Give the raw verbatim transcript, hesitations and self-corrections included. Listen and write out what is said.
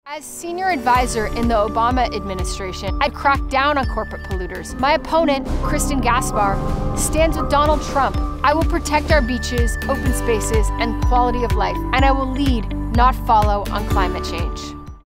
As senior advisor in the Obama administration, I'd crack down on corporate polluters. My opponent, Kristen Gaspar, stands with Donald Trump. I will protect our beaches, open spaces, and quality of life, and I will lead, not follow, on climate change.